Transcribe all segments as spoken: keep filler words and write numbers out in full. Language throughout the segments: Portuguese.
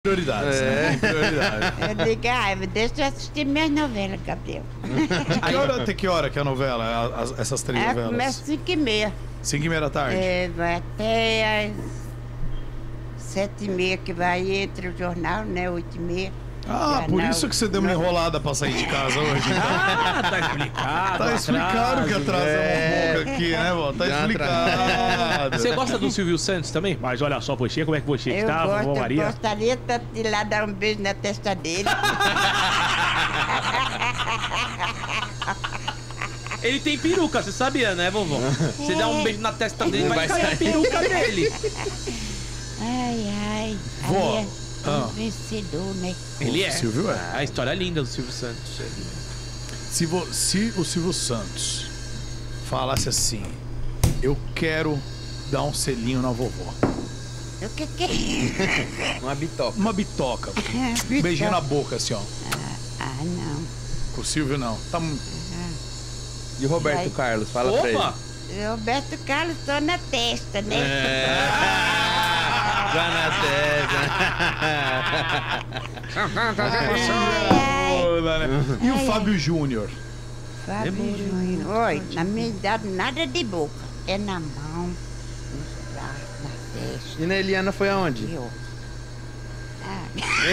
Prioridades, é. né? Tem prioridade. Eu digo, ai, deixa eu assistir minhas novelas, Gabriel. De que hora até que hora que é a novela, as- essas três É, novelas? começa às cinco e meia. cinco e meia da tarde? É, vai até às sete e meia que vai entre o jornal, né? Oito e meia. Ah, por isso que você deu uma enrolada pra sair de casa hoje. Então. Ah, tá explicado. Tá explicado que atrasa é. um pouco aqui, né, vó? Tá Já explicado. Você gosta do Silvio Santos também? Mas olha só, poxinha, como é que você Eu está, gosto, vovó eu Maria? gostaria tanto de ir lá dar um beijo na testa dele. Ele tem peruca, você sabia, né, vovó? Você dá um beijo na testa dele, vai, vai cair a sair. peruca dele. Ai, ai. Vó, Aí é ah. um vencedor, né? Ele é. Silvio é. A história linda do Silvio Santos. Se, vo- se o Silvio Santos falasse assim, eu quero dar um selinho na vovó. O que que é? Uma bitoca. Uma bitoca. Um beijinho na boca, assim, ó. Ah, não. Com o Silvio, não. Tá mu- E o Roberto Vai. Carlos, fala pra ele. Opa! Roberto Carlos só na testa, né? É. Já na Ai, ai. E o Ai, Fábio Júnior? Fábio Júnior. Oi, na minha idade nada de boca. É na mão, nos braços, na testa. E na Eliana foi aonde? Eu. Ah,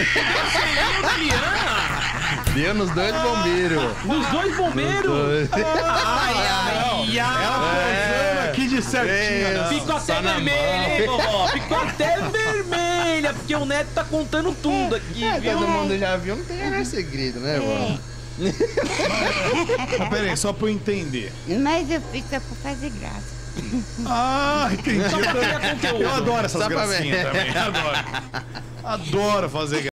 Deu nos dois bombeiros. Nos dois bombeiros! Ai, ai, ai! Ela aqui de certinho. né? Ficou até vermelha, hein, vovó? Ficou até vermelha, porque o Neto tá contando tudo aqui, É, viu? todo mundo já viu, não tem mais segredo, né, vó? Mas peraí, só pra eu entender. mas eu fiz só pra fazer graça. Ah, entendi. Só pra criar conteúdo. Eu adoro essas Só pra ver. gracinhas também. Adoro. Adoro fazer